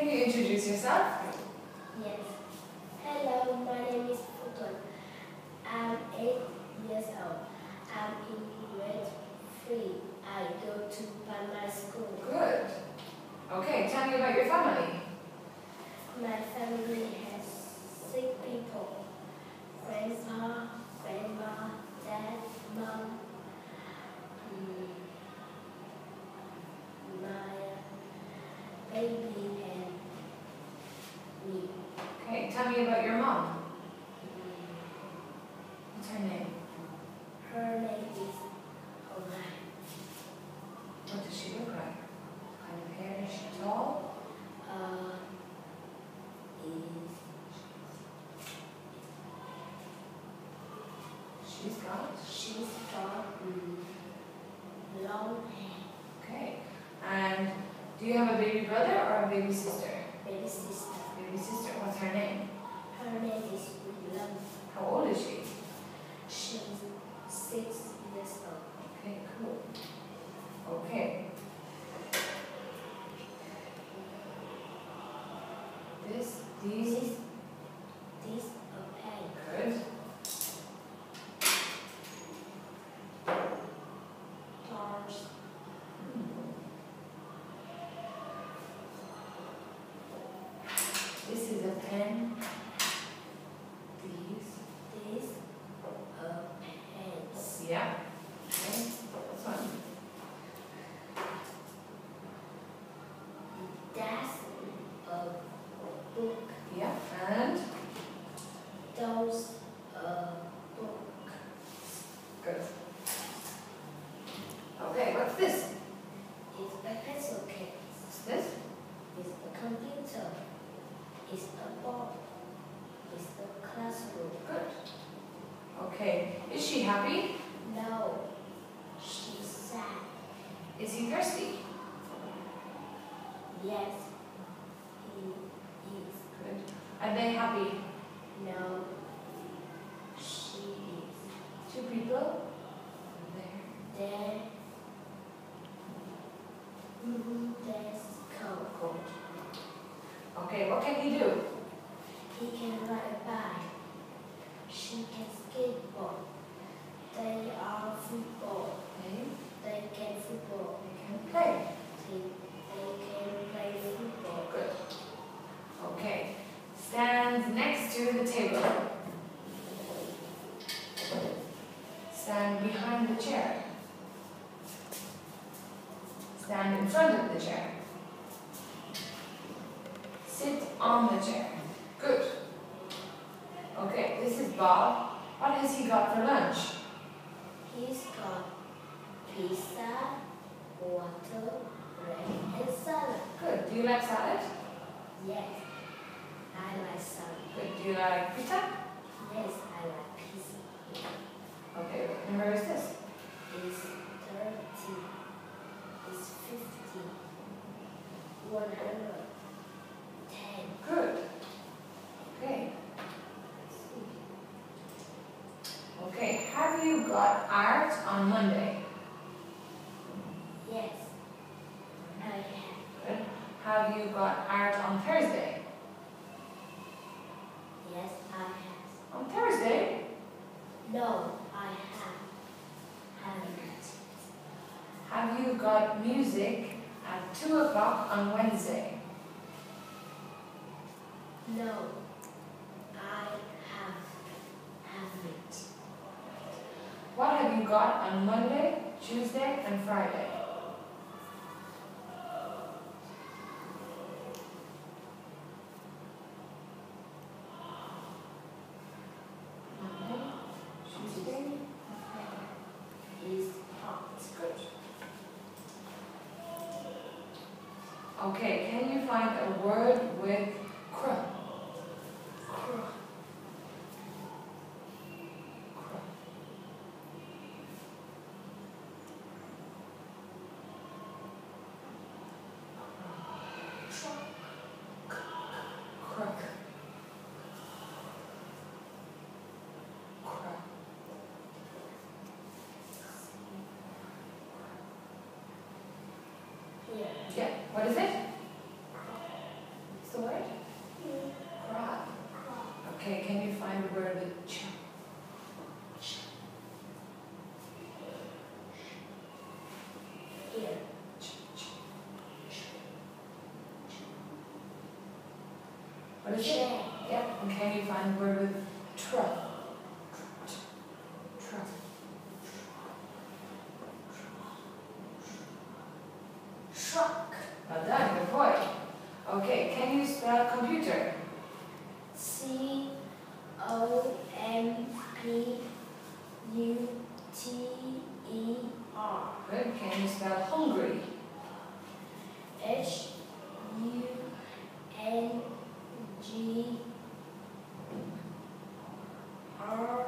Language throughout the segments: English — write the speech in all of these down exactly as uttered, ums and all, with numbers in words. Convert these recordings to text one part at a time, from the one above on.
Can you introduce yourself? Yes. Hello, my name is Futon. I'm eight years old. I'm in grade three. I go to primary school. Good. Okay, tell me about your family. My family has six people. Grandpa, grandma, dad, mom, mm, my baby, and me. Okay, tell me about your mom. What's her name? Her name is Orion. What does she look like? What kind of hair? Is she tall? Uh, is She's got. she's got mm, long hair. Okay. And do you have a baby brother or a baby sister? Baby sister. Baby sister. What's her name? Her name is Willam. How old is she? She's six years old. Okay, cool. Okay. This, these, This, this a pen. good. Stars. This is a pen. These, This a pens. yeah. Okay, this one. That's a book. Yeah, and Those a book. good. Okay, what's this? It's a pencil case. What's this? It's a computer. It's a board. It's a classroom. Good. Okay, is she happy? No, she's sad. Is he thirsty? Yes, he is. Good. Are they happy? No, she is. Two people? There. There, mm-hmm, there's cold. Good. Okay, what can he do? He can ride a bike. She can skateboard. They are football. Okay, They can football. they can play. They, they can play football. Good. Okay, stand next to the table. Stand behind the chair. Stand in front of the chair. Sit on the chair. Good. Okay, this is Bob. What has he got for lunch? He's got pizza, water, bread, and salad. Good. Do you like salad? Yes, I like salad. Good. Do you like pizza? Yes, I like pizza. Okay, and where is this? It's thirty. It's fifty. One hundred. Ten. Good. Okay. Okay, have you got art on Monday? Yes, I have. Good. Have you got art on Thursday? Yes, I have. On Thursday? No, I have. Haven't. Have you got music at two o'clock on Wednesday? No, I have. Haven't. What have you got on Monday, Tuesday, and Friday? Monday, Tuesday, and Friday. Is hot. Good. Okay, can you find a word with cr? Cr- Cr. Crook. Crook. Yeah. Yeah. What is it? Okay, can you find the word with ch? Here. What is it? Chair. Yep. And can you find the word with truck? Truck. Truck. Well done, good boy. Okay, can you spell computer? C O M P U T E R. Good. Can you spell hungry? H U N G R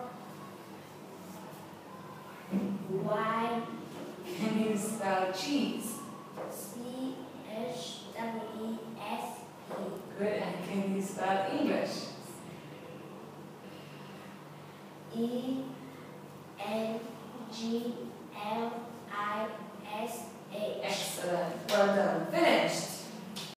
Y. Can you spell cheese? C H W E S E. Good. And can you spell English?